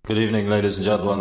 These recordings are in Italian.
Good evening, ladies and gentlemen.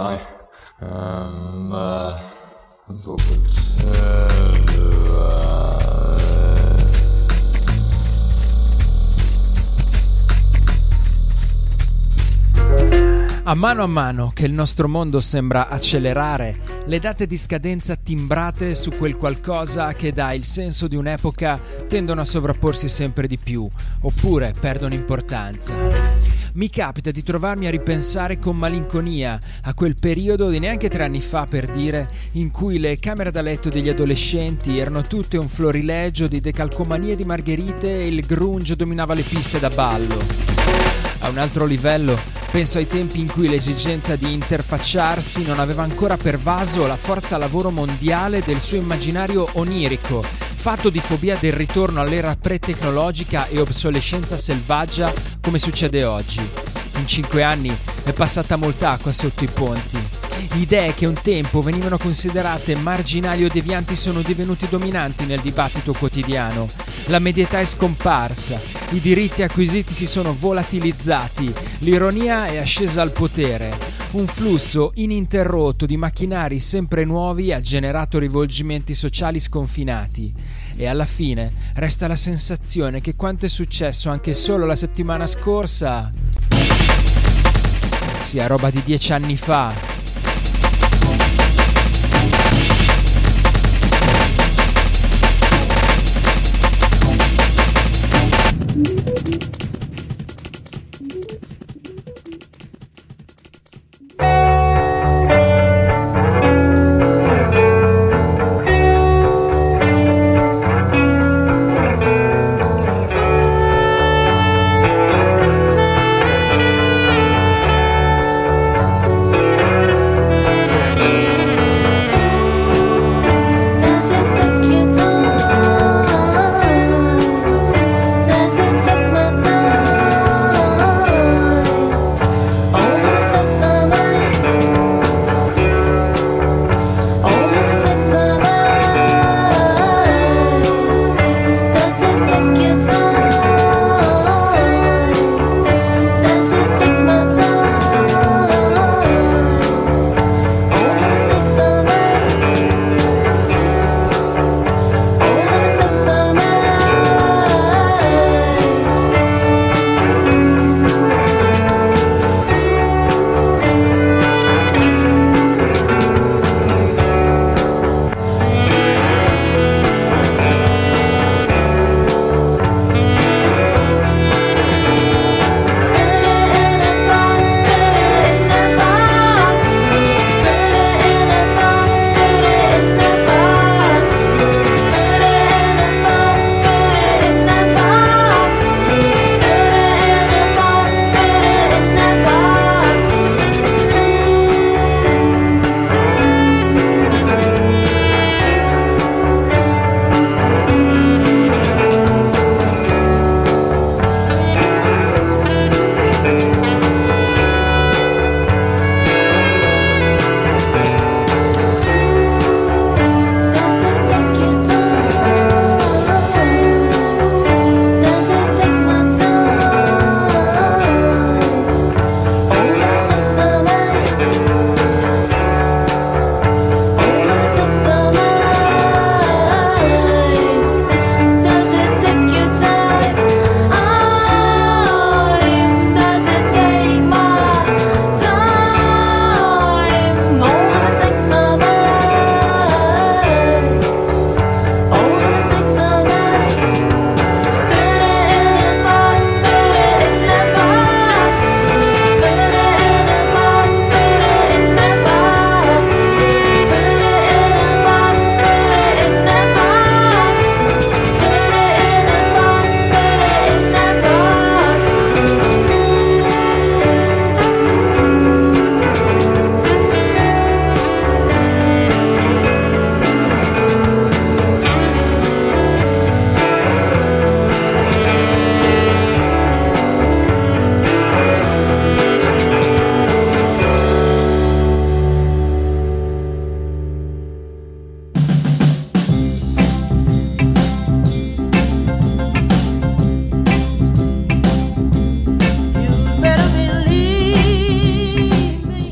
A mano che il nostro mondo sembra accelerare, le date di scadenza timbrate su quel qualcosa che dà il senso di un'epoca tendono a sovrapporsi sempre di più, oppure perdono importanza. Mi capita di trovarmi a ripensare con malinconia a quel periodo di neanche 3 anni fa, per dire, in cui le camere da letto degli adolescenti erano tutte un florilegio di decalcomanie di margherite e il grunge dominava le piste da ballo. A un altro livello, penso ai tempi in cui l'esigenza di interfacciarsi non aveva ancora pervaso la forza lavoro mondiale del suo immaginario onirico, fatto di fobia del ritorno all'era pre-tecnologica e obsolescenza selvaggia come succede oggi. In 5 anni è passata molta acqua sotto i ponti. Idee che un tempo venivano considerate marginali o devianti sono divenuti dominanti nel dibattito quotidiano. La medietà è scomparsa, i diritti acquisiti si sono volatilizzati, l'ironia è ascesa al potere. Un flusso ininterrotto di macchinari sempre nuovi ha generato rivolgimenti sociali sconfinati. E alla fine resta la sensazione che quanto è successo anche solo la settimana scorsa sia roba di 10 anni fa.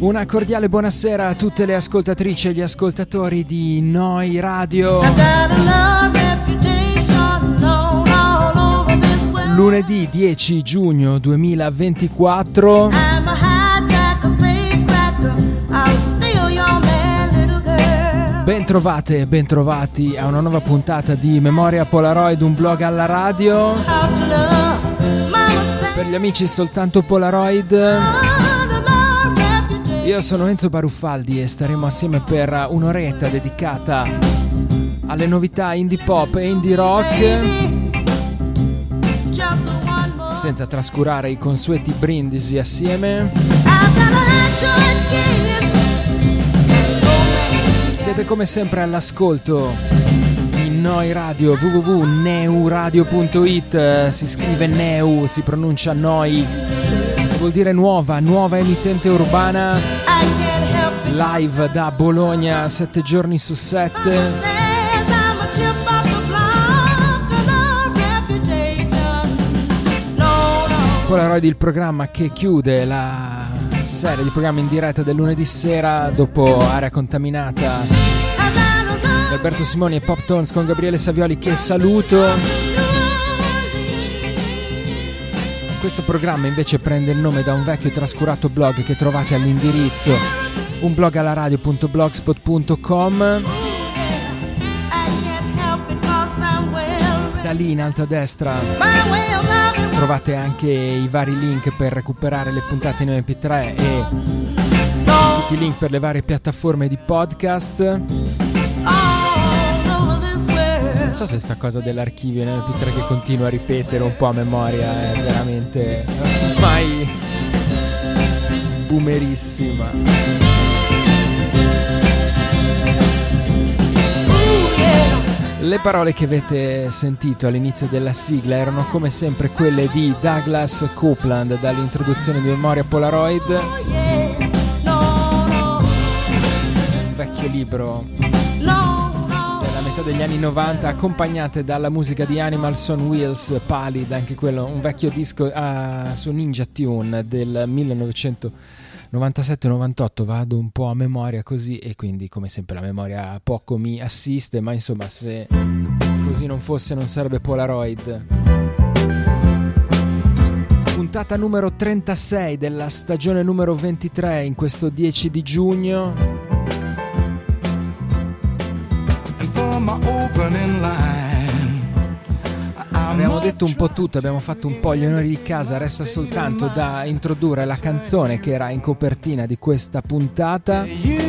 Una cordiale buonasera a tutte le ascoltatrici e gli ascoltatori di Noi Radio. Lunedì 10 giugno 2024. Bentrovate e bentrovati a una nuova puntata di Memoria Polaroid, un blog alla radio. Per gli amici soltanto Polaroid. Io sono Enzo Baruffaldi e staremo assieme per un'oretta dedicata alle novità indie pop e indie rock, senza trascurare i consueti brindisi assieme. Siete come sempre all'ascolto di Noi Radio, www.neuradio.it, si scrive Neu, si pronuncia Noi, vuol dire nuova emittente urbana, live da Bologna 7 giorni su 7. Polaroid, il programma che chiude la serie di programmi in diretta del lunedì sera dopo Area Contaminata di Alberto Simoni e Pop Tones con Gabriele Savioli, che saluto. Questo programma invece prende il nome da un vecchio e trascurato blog che trovate all'indirizzo unblogalaradio.blogspot.com. Da lì in alto a destra trovate anche i vari link per recuperare le puntate in MP3 e tutti i link per le varie piattaforme di podcast. Non so se sta cosa dell'archivio in MP3 che continua a ripetere un po' a memoria è veramente ormai boomerissima. Le parole che avete sentito all'inizio della sigla erano come sempre quelle di Douglas Coupland dall'introduzione di Memoria Polaroid, un vecchio libro della metà degli anni 90, accompagnate dalla musica di Animals on Wheels, Pallid, anche quello un vecchio disco su Ninja Tune del 1997-98, vado un po' a memoria così e quindi come sempre la memoria poco mi assiste, ma insomma se così non fosse non sarebbe Polaroid. Puntata numero 36 della stagione numero 23 in questo 10 di giugno. Abbiamo detto un po' tutto, abbiamo fatto un po' gli onori di casa, resta soltanto da introdurre la canzone che era in copertina di questa puntata.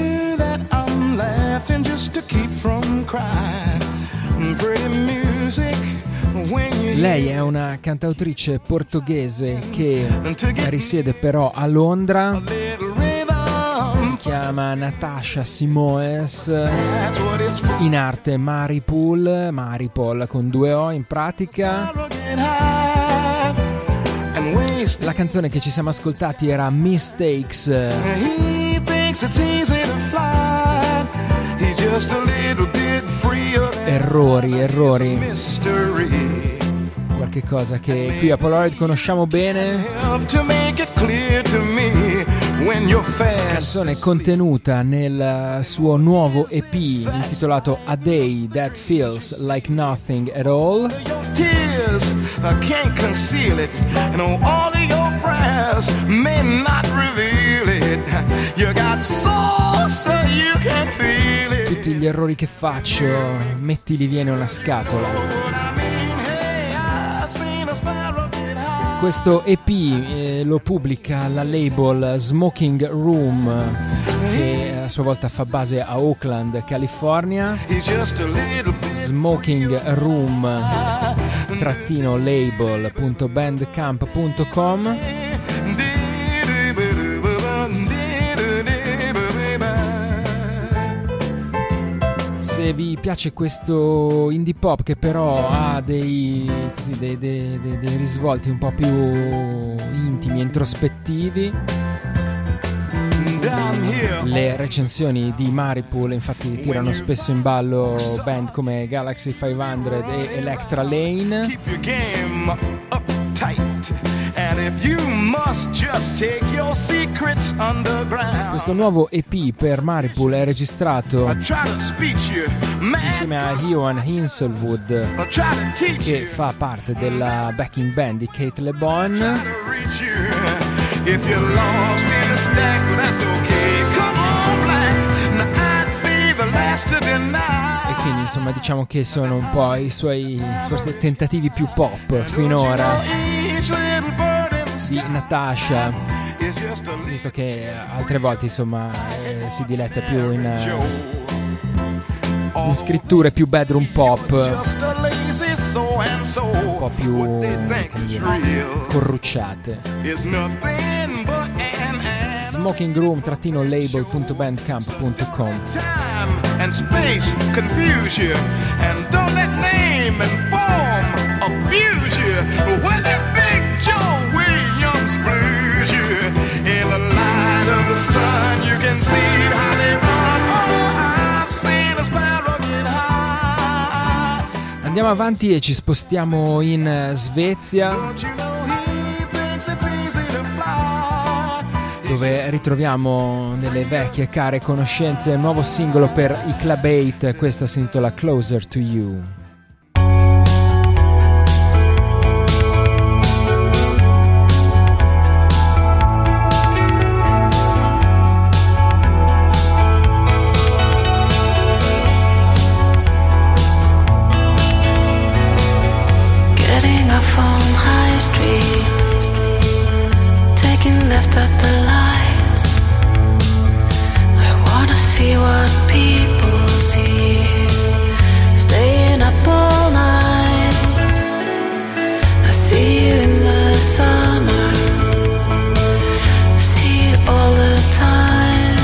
Lei è una cantautrice portoghese che risiede però a Londra, si chiama Natasha Simoes, in arte Maripol con 2 O in pratica. La canzone che ci siamo ascoltati era Mistakes. Errori. Qualche cosa che qui a Polaroid conosciamo bene. Canzone contenuta nel suo nuovo EP intitolato A Day That Feels Like Nothing at All. Tutti gli errori che faccio, mettili via in una scatola. Questo EP lo pubblica la label Smoking Room, che a sua volta fa base a Oakland, California. smokingroom-label.bandcamp.com. Se vi piace questo indie pop che però ha dei risvolti un po' più intimi e introspettivi, le recensioni di Maripol infatti tirano spesso in ballo band come Galaxy 500 e Electra Lane. Questo nuovo EP per Maripool è registrato insieme a Ewan Hinselwood, che fa parte della backing band di Kate LeBon. E quindi insomma diciamo che sono un po' i suoi forse tentativi più pop finora di Natasha, visto che altre volte insomma si diletta più in scritture più bedroom pop, un po' più corrucciate. smokingroom-label.bandcamp.com. And space confuse you, and don't let name and form abuse you. When that big Joe Williams blues you, in the light of the sun you can see how they run. Oh, I've seen a sparrow get high. Andiamo avanti e ci spostiamo in Svezia, dove ritroviamo delle vecchie care conoscenze il nuovo singolo per i Club 8. Questa si intitola Closer to You. Getting off on High Street, taking left at the see what people see, staying up all night. I see you in the summer, see you all the time.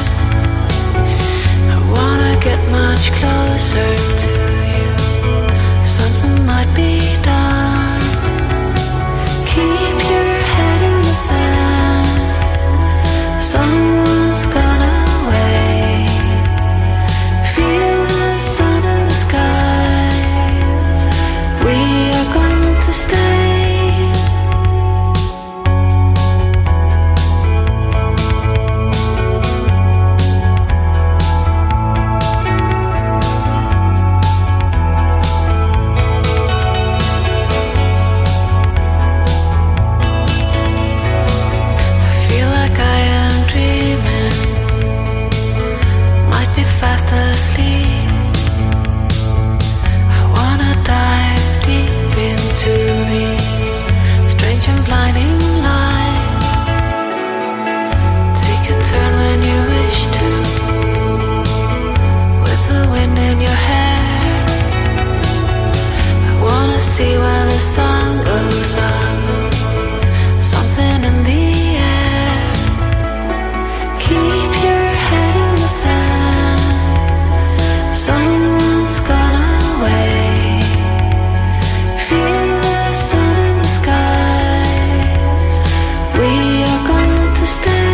I wanna get much closer to you, something might be done. Keep your head in the sand, someone's gonna fast asleep. I wanna dive deep into these strange and blinding lights. Take a turn when you wish to, with the wind in your hair. I wanna see where the sun goes up, something in the air. Keep your head in the sand, someone's gonna wait. Feel the sun in the skies, we are going to stay.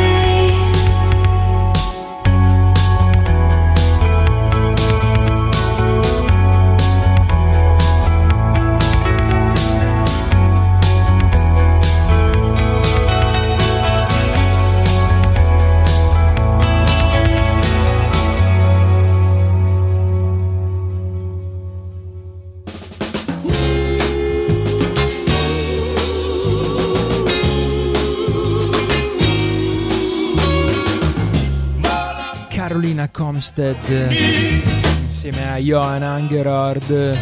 Carolina Comstead insieme a Johan Angerard,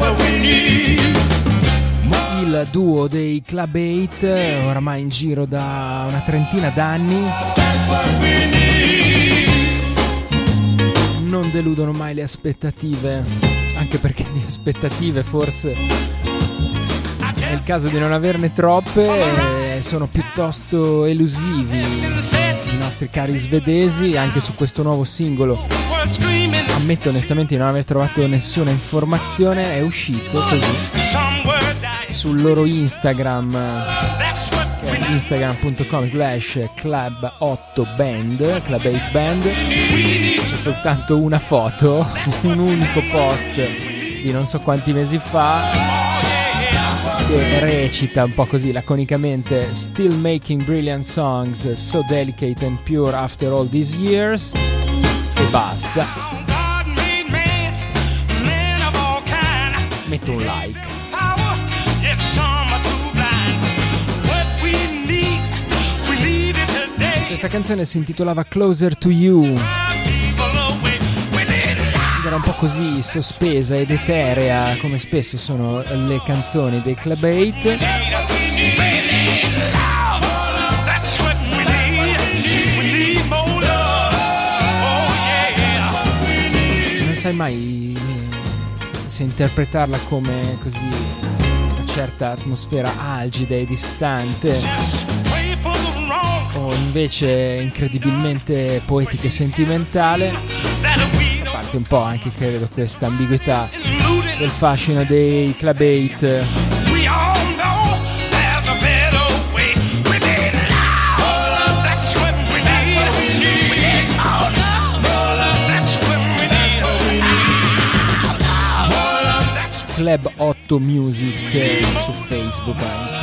il duo dei Club 8, oramai in giro da una trentina d'anni. Non deludono mai le aspettative, anche perché di aspettative forse è il caso di non averne troppe, sono piuttosto elusivi i nostri cari svedesi. Anche su questo nuovo singolo ammetto onestamente di non aver trovato nessuna informazione, è uscito così sul loro Instagram, che è instagram.com/club8band, club 8 band. C'è soltanto una foto, un unico post di non so quanti mesi fa, che recita un po' così laconicamente: Still making brilliant songs, so delicate and pure after all these years, e basta. Metto un like. Questa canzone si intitolava Closer to You ed era un po' così sospesa ed eterea, come spesso sono le canzoni dei Club 8. Non sai mai se interpretarla come così una certa atmosfera algida e distante, o invece incredibilmente poetica e sentimentale. Fa parte un po' anche, credo, questa ambiguità del fascino dei Club 8. Club 8 Music su Facebook anche.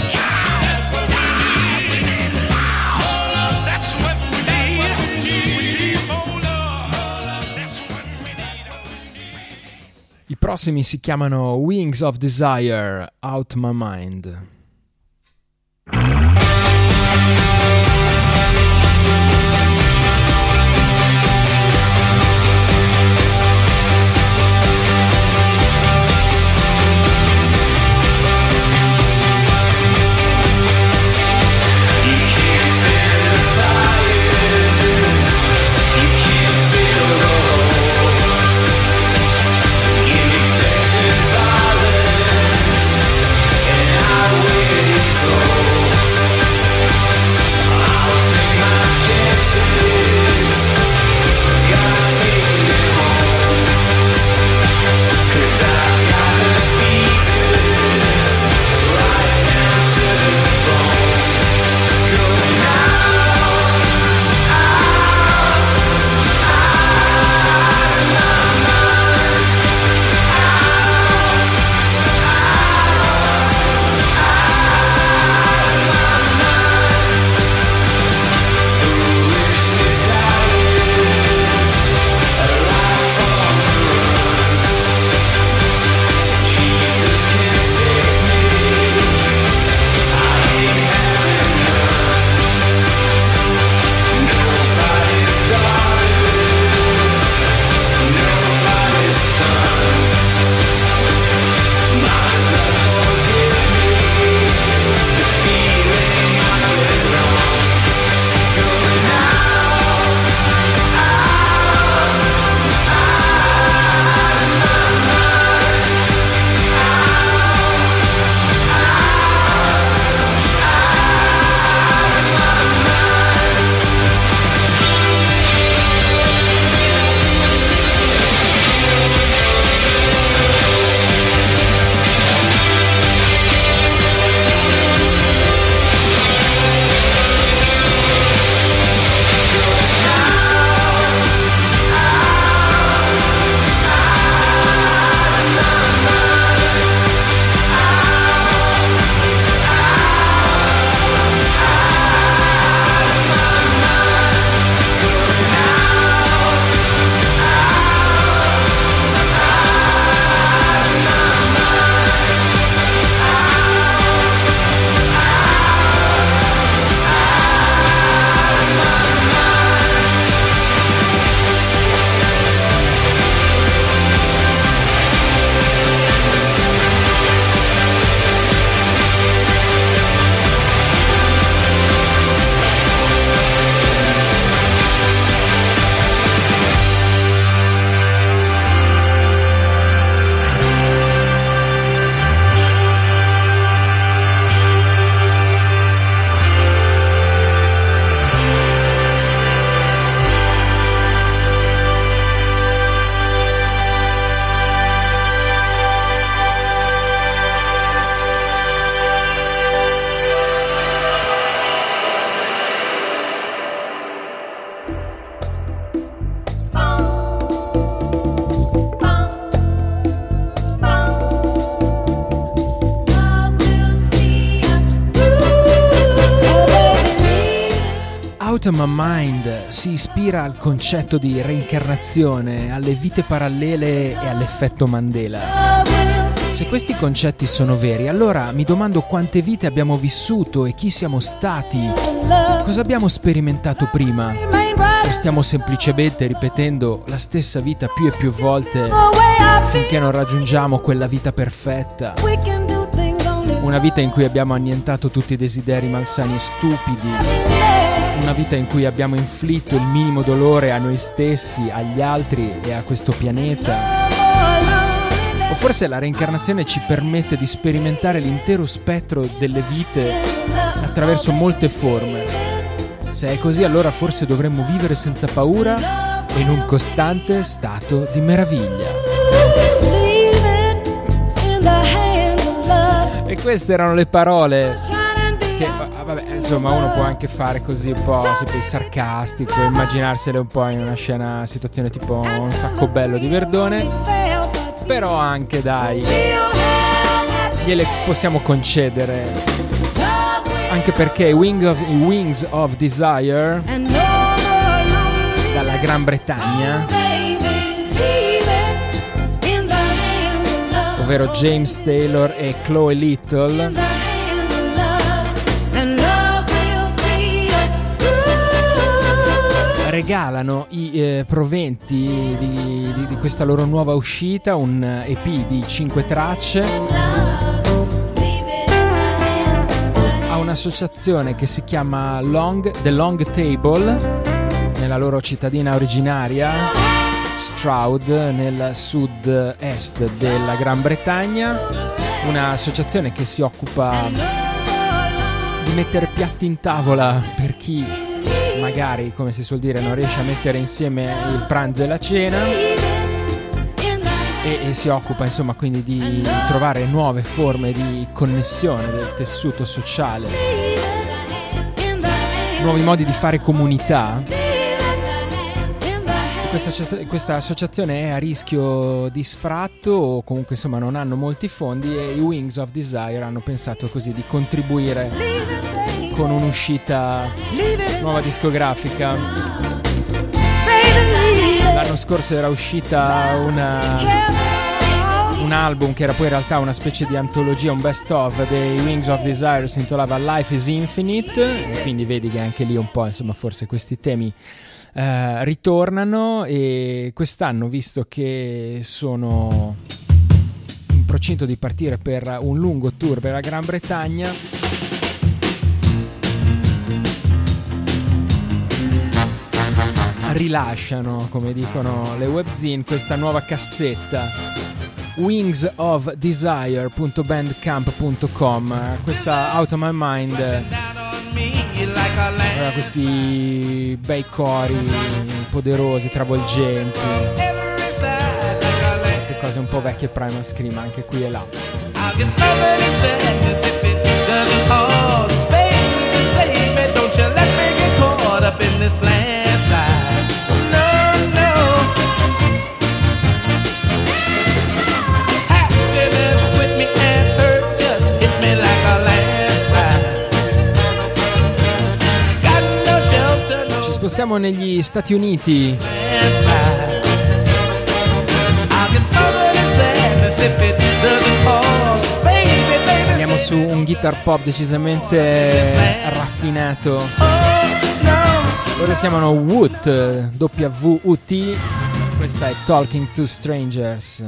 I prossimi si chiamano Wings of Desire, Out My Mind. Out of My Mind si ispira al concetto di reincarnazione, alle vite parallele e all'effetto Mandela. Se questi concetti sono veri, allora mi domando quante vite abbiamo vissuto e chi siamo stati, cosa abbiamo sperimentato prima, o stiamo semplicemente ripetendo la stessa vita più e più volte finché non raggiungiamo quella vita perfetta. Una vita in cui abbiamo annientato tutti i desideri malsani e stupidi, una vita in cui abbiamo inflitto il minimo dolore a noi stessi, agli altri e a questo pianeta. O forse la reincarnazione ci permette di sperimentare l'intero spettro delle vite attraverso molte forme. Se è così, allora forse dovremmo vivere senza paura e in un costante stato di meraviglia. E queste erano le parole che, vabbè, insomma, uno può anche fare così un po' sarcastico, immaginarsele un po' in una situazione tipo Un sacco bello di Verdone. Però anche, dai, gliele possiamo concedere, anche perché Wings of Desire dalla Gran Bretagna, ovvero James Taylor e Chloe Little, regalano i proventi di questa loro nuova uscita, un EP di 5 tracce, a un'associazione che si chiama The Long Table, nella loro cittadina originaria, Stroud, nel sud-est della Gran Bretagna, un'associazione che si occupa di mettere piatti in tavola per chi magari, come si suol dire, non riesce a mettere insieme il pranzo e la cena, e si occupa insomma quindi di trovare nuove forme di connessione del tessuto sociale, nuovi modi di fare comunità. Questa associazione è a rischio di sfratto, o comunque insomma non hanno molti fondi, e i Wings of Desire hanno pensato così di contribuire con un'uscita nuova discografica. L'anno scorso era uscita un album che era poi in realtà una specie di antologia, un best of dei Wings of Desire, si intitolava Life is Infinite, e quindi vedi che anche lì un po' insomma forse questi temi ritornano. E quest'anno, visto che sono in procinto di partire per un lungo tour per la Gran Bretagna, rilasciano, come dicono le webzine, questa nuova cassetta, wingsofdesire.bandcamp.com. questa Out of My Mind aveva questi bei cori poderosi, travolgenti, che cose un po' vecchie Primal Scream anche qui e là. Ci spostiamo negli Stati Uniti. Andiamo su un guitar pop decisamente raffinato. Loro si chiamano Woot, W-U-T. Questa è Talking to Strangers.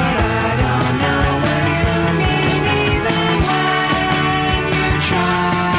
Try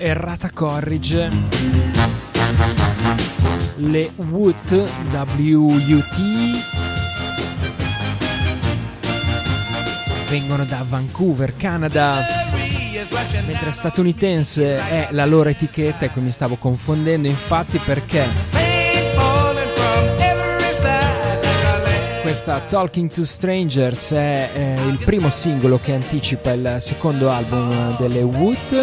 Errata Corrige, le WUT, W-U-T, vengono da Vancouver, Canada, mentre statunitense è la loro etichetta. Ecco, mi stavo confondendo infatti, perché questa Talking to Strangers è il primo singolo che anticipa il secondo album delle WUT,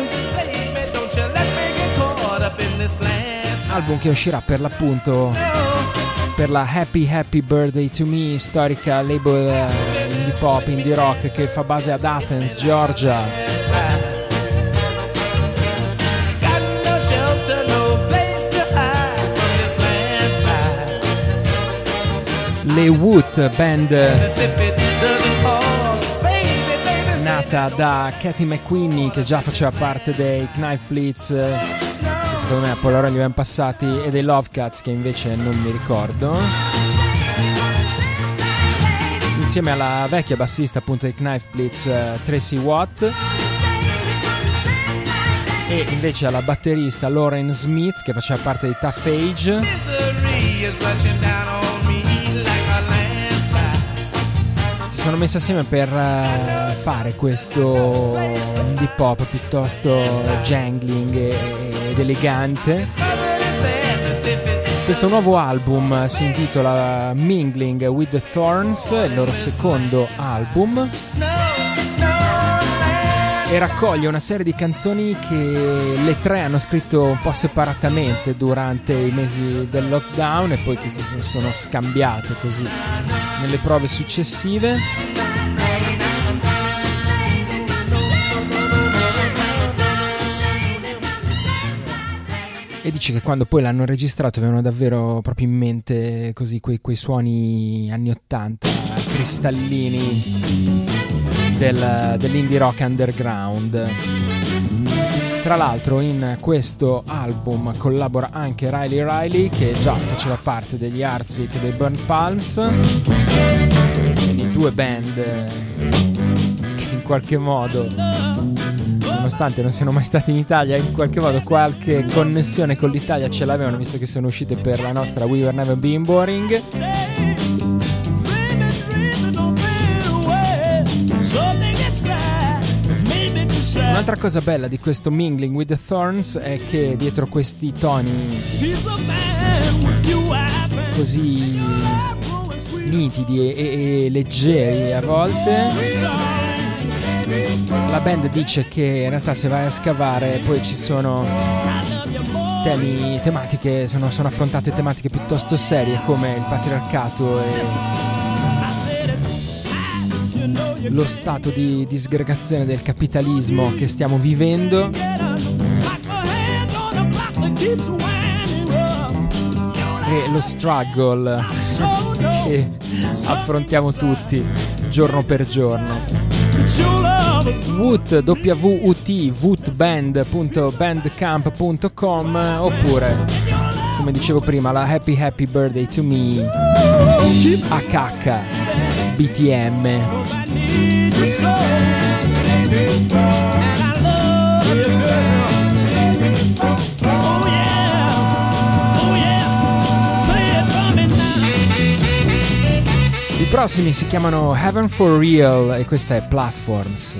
album che uscirà per l'appunto per la Happy Happy Birthday to Me, storica label indie pop, indie rock che fa base ad Athens, Georgia. Le WUT, band nata da Katie McQueenie, che già faceva parte dei Knife Blitz, che secondo me a Polaroid gli abbiamo passati, e dei Love Cats, che invece non mi ricordo, insieme alla vecchia bassista appunto dei Knife Blitz, Tracy Watt, e invece alla batterista Lauren Smith, che faceva parte di Tough Age. Sono messi assieme per fare questo indie pop piuttosto jangling ed elegante. Questo nuovo album si intitola Mingling with the Thorns, il loro secondo album, e raccoglie una serie di canzoni che le tre hanno scritto un po' separatamente durante i mesi del lockdown e poi che si sono scambiate così nelle prove successive. E dice che quando poi l'hanno registrato avevano davvero proprio in mente così quei suoni anni 80 cristallini dell'indie rock underground. Tra l'altro in questo album collabora anche Riley, che già faceva parte degli Heartsick e dei Burnt Palms, quindi due band che in qualche modo, nonostante non siano mai stati in Italia, in qualche modo qualche connessione con l'Italia ce l'avevano, visto che sono uscite per la nostra We Were Never Been Boring. Un'altra cosa bella di questo Mingling with the Thorns è che dietro questi toni così nitidi e leggeri a volte, la band dice che in realtà se vai a scavare poi ci sono tematiche, sono affrontate tematiche piuttosto serie come il patriarcato e lo stato di disgregazione del capitalismo che stiamo vivendo, e lo struggle che affrontiamo tutti giorno per giorno. WUT, W-U-T, wutband.bandcamp.com, oppure come dicevo prima la Happy Happy Birthday to Me HH BTM. I prossimi si chiamano Heaven for Real e questa è Platforms.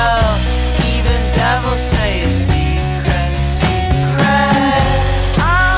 Say a secret, secret.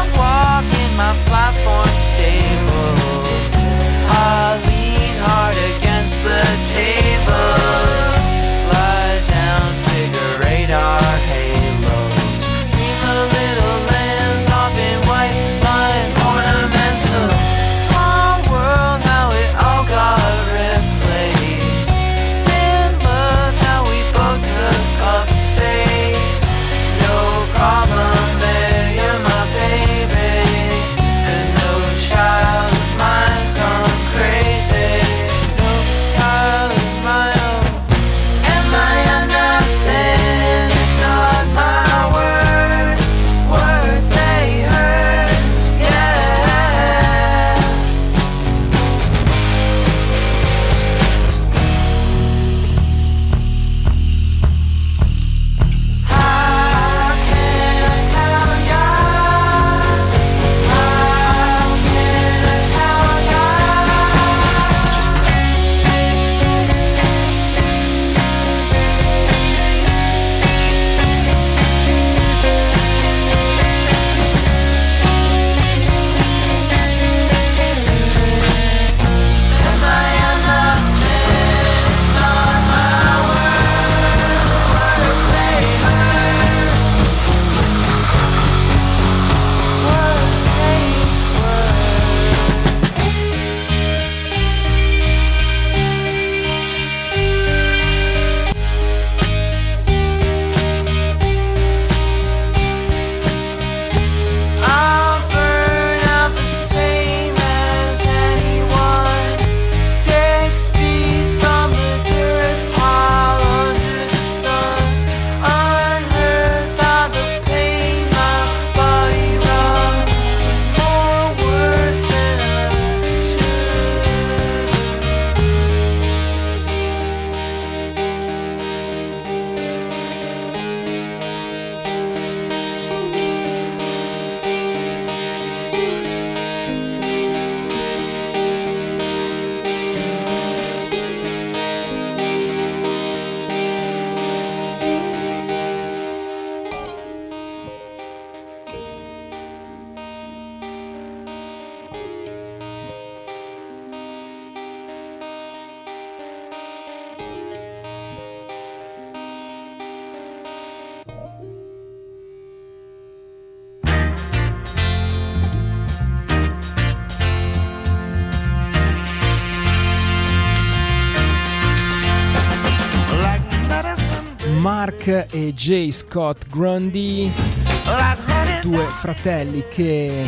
Mark e J. Scott Grundy, due fratelli che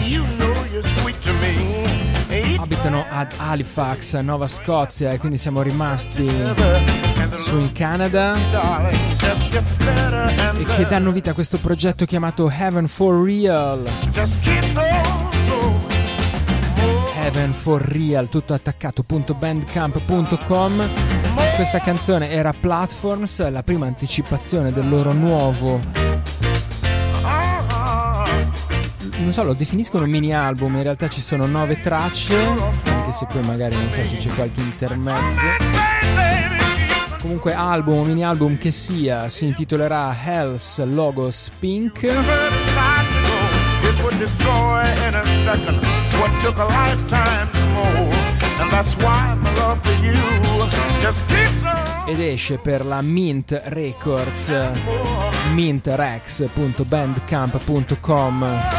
abitano ad Halifax, Nova Scozia, e quindi siamo rimasti su in Canada, e che danno vita a questo progetto chiamato Heaven for Real. Heaven for Real, tutto attaccato.bandcamp.com. Questa canzone era Platforms, la prima anticipazione del loro nuovo, non so, lo definiscono mini album, in realtà ci sono 9 tracce, anche se poi magari non so se c'è qualche intermezzo. Comunque album, mini album che sia, si intitolerà Hell's Logos Pink. Ed esce per la Mint Records, mintrex.bandcamp.com.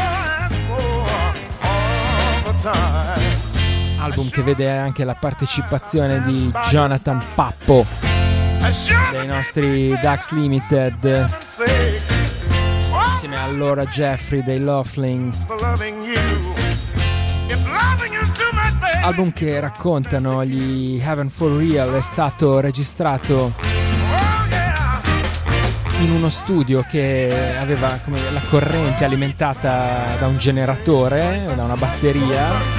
Album che vede anche la partecipazione di Jonathan Pappo dei nostri Dax Limited, insieme a Laura Jeffrey dei Loughlin. Album che raccontano gli Heaven for Real è stato registrato in uno studio che aveva come la corrente alimentata da un generatore, da una batteria,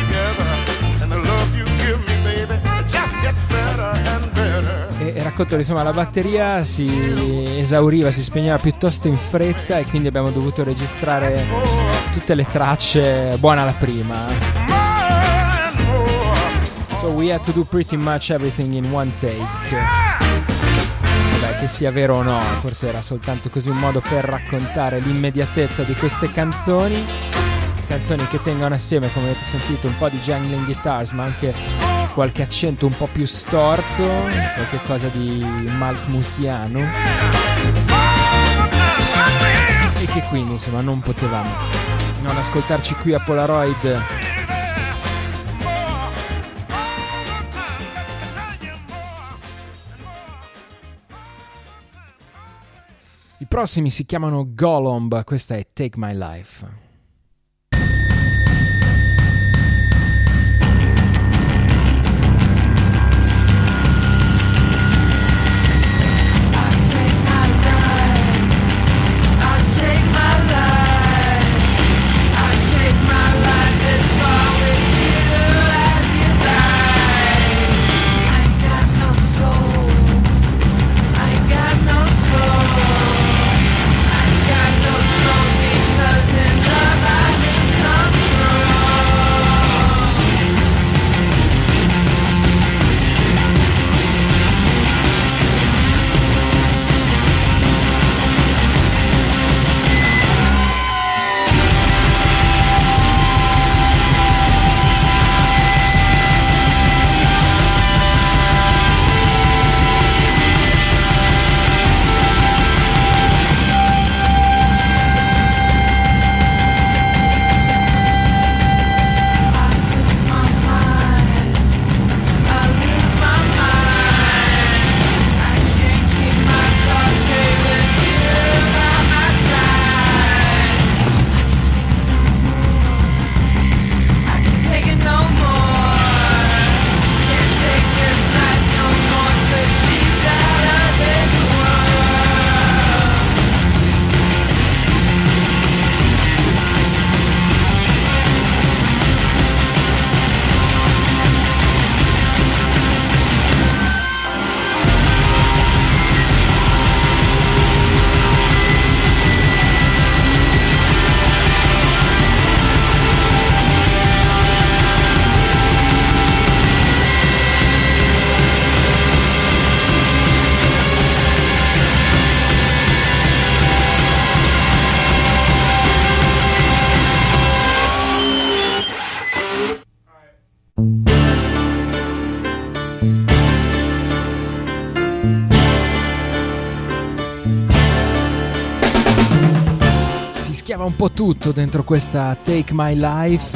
e raccontano, insomma, la batteria si esauriva, si spegneva piuttosto in fretta, e quindi abbiamo dovuto registrare tutte le tracce buona la prima. So we had to do pretty much everything in one take. Vabbè, che sia vero o no, forse era soltanto così un modo per raccontare l'immediatezza di queste canzoni che tengono assieme, come avete sentito, un po' di jangling guitars, ma anche qualche accento un po' più storto, qualche cosa di malcmusiano, e che quindi, insomma, non potevamo non ascoltarci qui a Polaroid. I prossimi si chiamano Golomb, questa è Take My Life. Fischiava un po' tutto dentro questa Take My Life,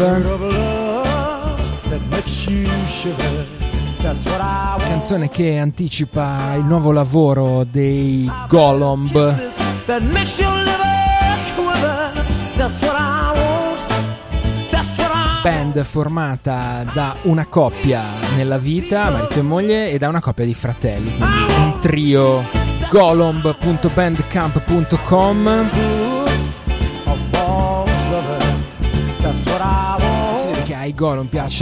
canzone che anticipa il nuovo lavoro dei Golomb, that makes your liver quiver. That's what I want. That's what I want. Band formata da una coppia nella vita, marito e moglie, e da una coppia di fratelli, quindi un trio. Golomb.bandcamp.com. Si vede che ai Golomb piace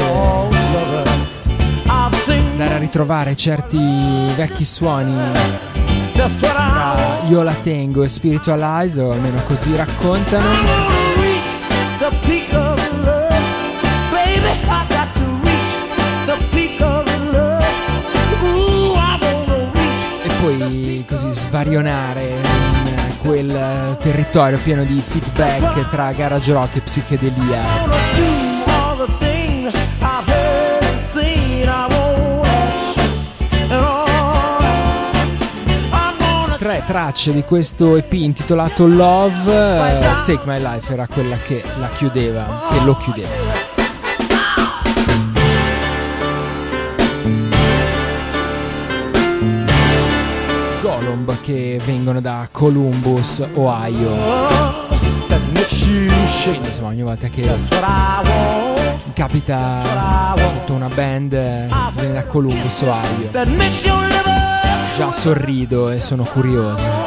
andare a ritrovare certi vecchi suoni tra Io la tengo e Spiritualize, o almeno così raccontano. E poi così svarionare in quel territorio pieno di feedback tra garage rock e psichedelia. 3 tracce di questo EP intitolato Love. Take My Life era quella che la chiudeva, che lo chiudeva. Golomb, che vengono da Columbus, Ohio. Quindi insomma, ogni volta che mi capita tutta una band viene da Columbus, Ohio, già sorrido e sono curioso.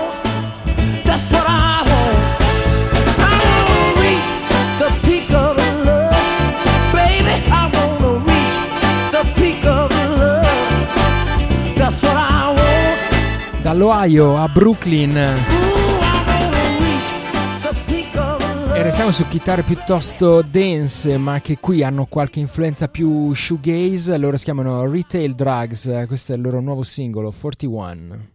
Dall'Ohio a Brooklyn, e restiamo su chitarre piuttosto dense, ma che qui hanno qualche influenza più shoegaze. Loro si chiamano Retail Drugs, questo è il loro nuovo singolo 41.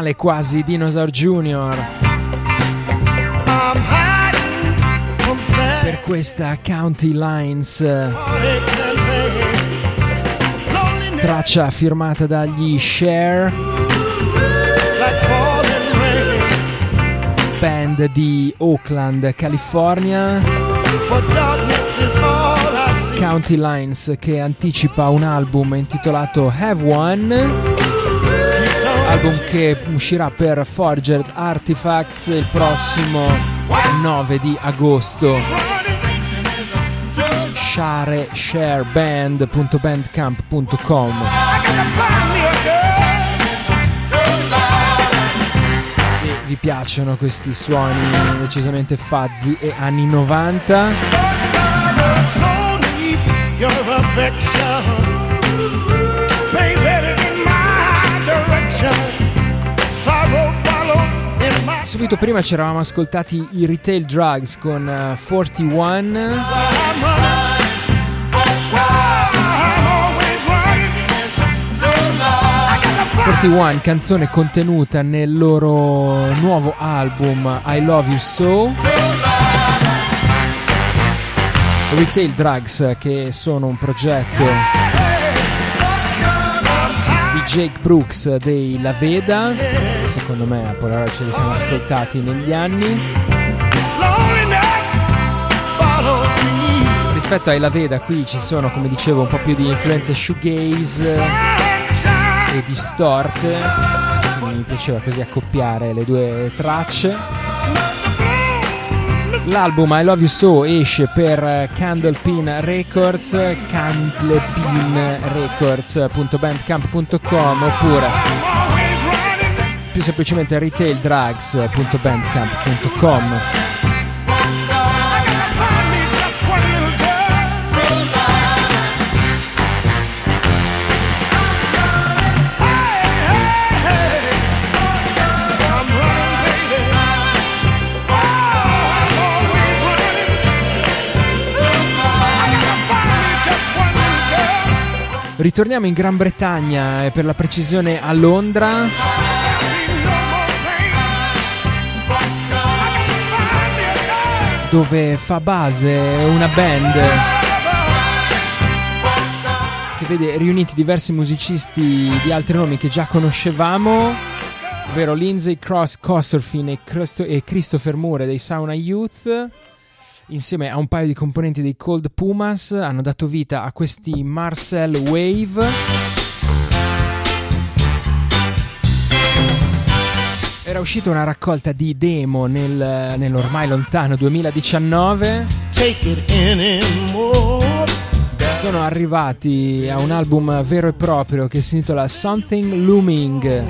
finale quasi, Dinosaur Jr. Per questa County Lines, traccia firmata dagli Cher, band di Oakland, California. County Lines che anticipa un album intitolato Have One, album che uscirà per Forged Artifacts il prossimo 9 di agosto. shareband.bandcamp.com. Se vi piacciono questi suoni decisamente fuzzy e anni 90, your affection, baby, in my direction. Sorrow follow in my. Subito prima ci eravamo ascoltati i Retail Drugs con 41. 41, canzone contenuta nel loro nuovo album I Love You So. Retail Drugs, che sono un progetto di Jake Brooks dei La Veda, secondo me a Polaroid ce li siamo ascoltati negli anni. Rispetto ai La Veda qui ci sono, come dicevo, un po' più di influenze shoegaze e distorte, quindi mi piaceva così accoppiare le due tracce. L'album I Love You So esce per Candlepin Records, candlepinrecords.bandcamp.com, oppure più semplicemente retaildrugs.bandcamp.com. Ritorniamo in Gran Bretagna e per la precisione a Londra, dove fa base una band che vede riuniti diversi musicisti di altri nomi che già conoscevamo, ovvero Lindsay Costerfin e Christopher Moore dei Sauna Youth. Insieme a un paio di componenti dei Cold Pumas hanno dato vita a questi Marcel Wave. Era uscita una raccolta di demo nell'ormai lontano 2019. Sono arrivati a un album vero e proprio che si intitola Something Looming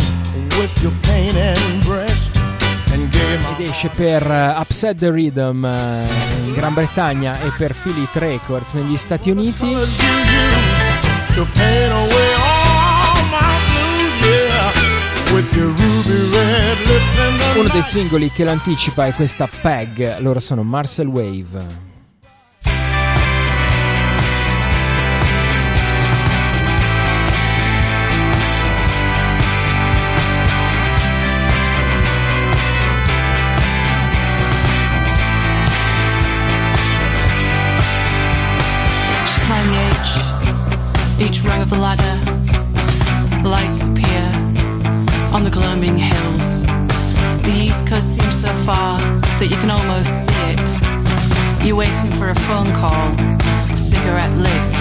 ed esce per Upset the Rhythm in Gran Bretagna e per Philip Records negli Stati Uniti. Uno dei singoli che lo anticipa è questa Peg, loro sono Marcel Wave. Each rung of the ladder, lights appear on the gloaming hills. The East Coast seems so far that you can almost see it. You're waiting for a phone call, cigarette lit.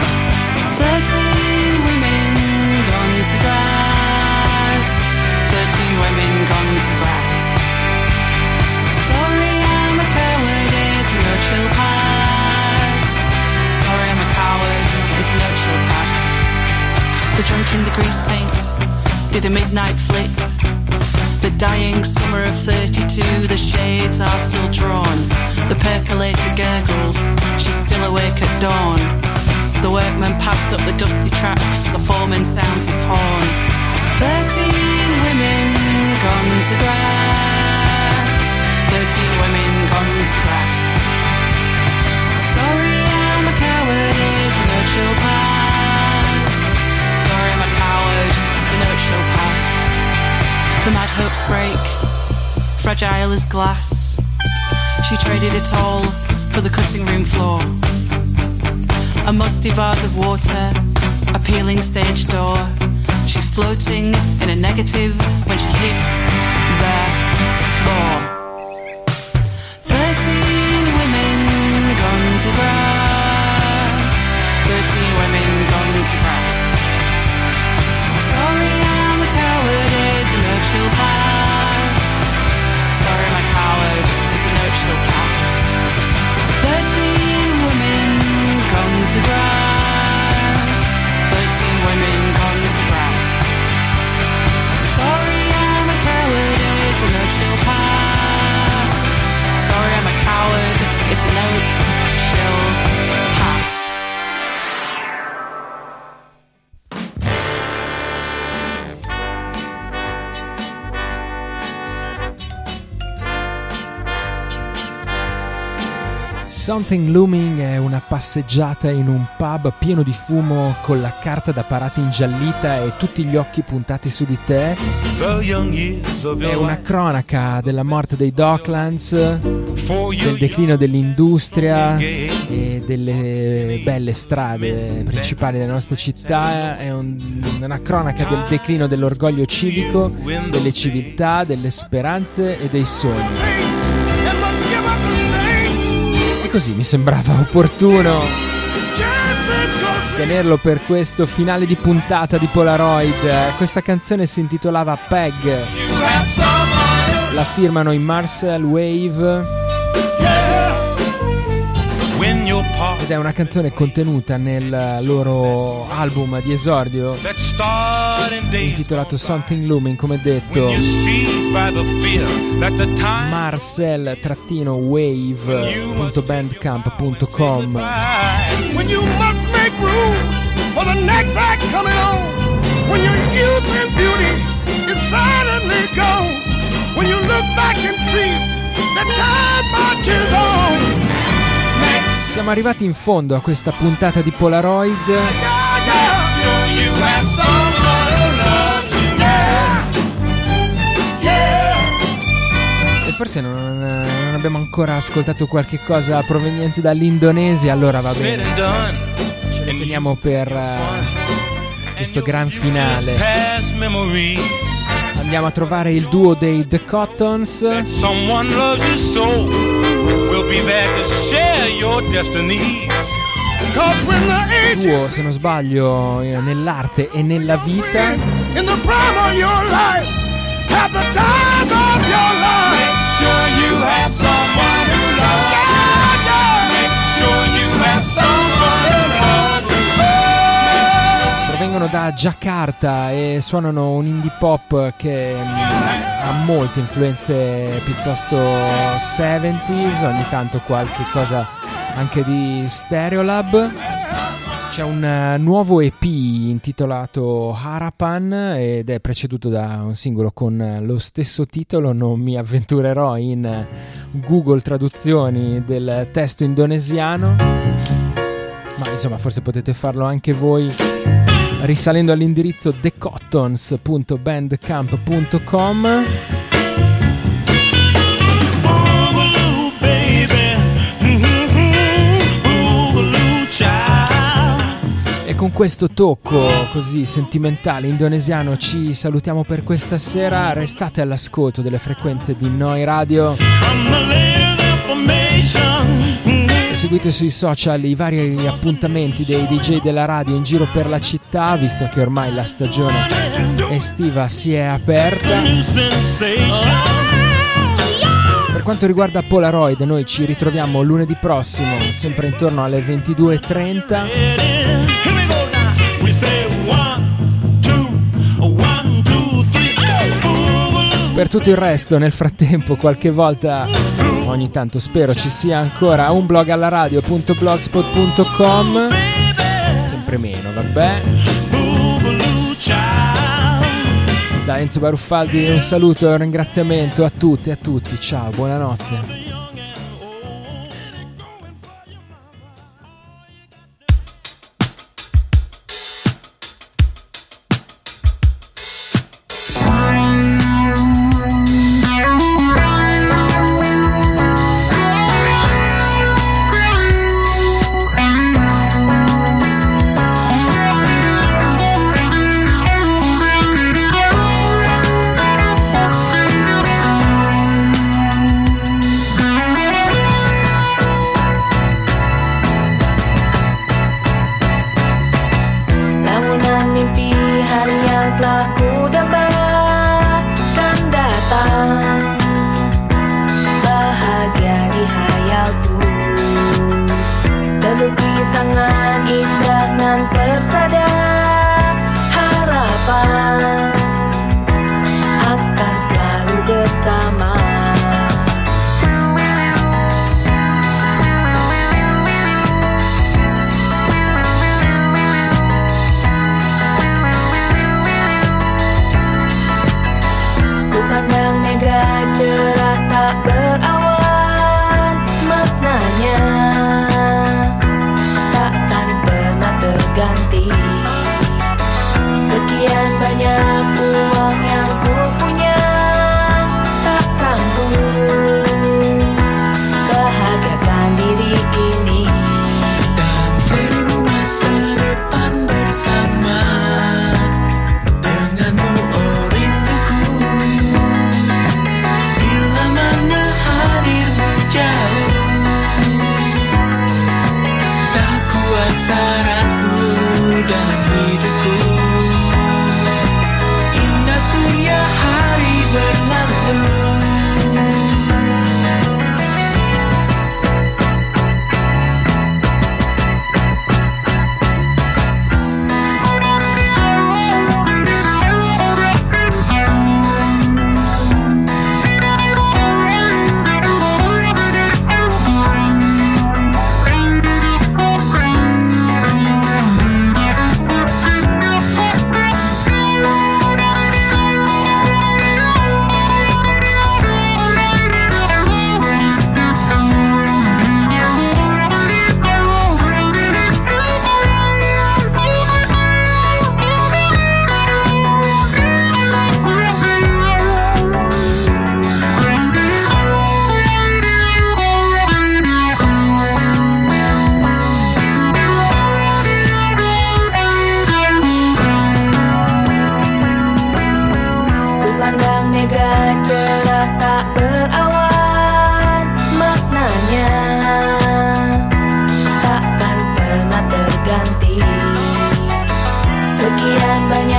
13 women gone to grass. 13 women gone to grass. Sorry, I'm a coward, it's no chill pass. Sorry, I'm a coward, it's no chill pass. The drunk in the grease paint did a midnight flit. The dying summer of 32, the shades are still drawn. The percolator gurgles, she's still awake at dawn. The workmen pass up the dusty tracks, the foreman sounds his horn. 13 women gone to grass. 13 women gone to grass. Sorry, I'm a coward, is no chill pass. Sorry, I'm a coward, it's a no chill pass. The let hopes break, fragile as glass. She traded it all for the cutting room floor. A musty vase of water, a peeling stage door. She's floating in a negative when she hits the floor. 13 women gone to grass. 13 women gone to grass. Sorry, I'm a coward, is a note she'll pass. Sorry, I'm a coward, is a note she'll pass. 13 women gone to grass. 13 women gone to grass. Sorry, I'm a coward, is a note she'll pass. Sorry, I'm a coward, is a note she'll pass. Something Looming è una passeggiata in un pub pieno di fumo con la carta da parati ingiallita e tutti gli occhi puntati su di te. È una cronaca della morte dei Docklands, del declino dell'industria e delle belle strade principali della nostra città. È una cronaca del declino dell'orgoglio civico, delle civiltà, delle speranze e dei sogni. E così mi sembrava opportuno tenerlo per questo finale di puntata di Polaroid. Questa canzone si intitolava Peg, la firmano i Marcel Wave ed è una canzone contenuta nel loro album di esordio intitolato Something Looming, come detto. Marcel-wave.bandcamp.com. When you must make room for the next act coming on, when your youth and beauty is silently gone, when you look back and see that time marches on. Siamo arrivati in fondo a questa puntata di Polaroid. E forse non abbiamo ancora ascoltato qualche cosa proveniente dall'Indonesia, allora va bene, ce le teniamo per questo gran finale. Andiamo a trovare il duo dei The Cottons, duo, se non sbaglio, nell'arte e nella vita. In the prime of your life, at the time of your life, make sure you have someone who loves you. Make sure you have someone who loves you. Provengono da Giacarta e suonano un indie pop che ha molte influenze piuttosto 70s, ogni tanto qualche cosa anche di Stereolab. C'è un nuovo EP intitolato Harapan ed è preceduto da un singolo con lo stesso titolo. Non mi avventurerò in Google traduzioni del testo indonesiano, ma insomma forse potete farlo anche voi risalendo all'indirizzo thecottons.bandcamp.com. E con questo tocco così sentimentale indonesiano ci salutiamo per questa sera. Restate all'ascolto delle frequenze di Noi Radio e seguite sui social i vari appuntamenti dei DJ della radio in giro per la città, visto che ormai la stagione estiva si è aperta. Per quanto riguarda Polaroid, noi ci ritroviamo lunedì prossimo, sempre intorno alle 22:30. Per tutto il resto, nel frattempo, qualche volta, ogni tanto spero ci sia ancora un blog alla radio.blogspot.com. Sempre meno, vabbè. Da Enzo Baruffaldi un saluto e un ringraziamento a tutti e a tutti. Ciao, buonanotte. cerah tak berawan, maknanya takkan pernah terganti. Sekian banyak uang yang ku punya, tak sanggup bahagiakan diri ini. Dan 1000 masa depan bersama denganmu, oh rinduku. Bila mana hadirmu jauh, tak kuasa ragu dalam hidupku. Indah surya hari berlalu, ku pandang mega cerah tak berawan, maknanya takkan pernah terganti. Sekian banyak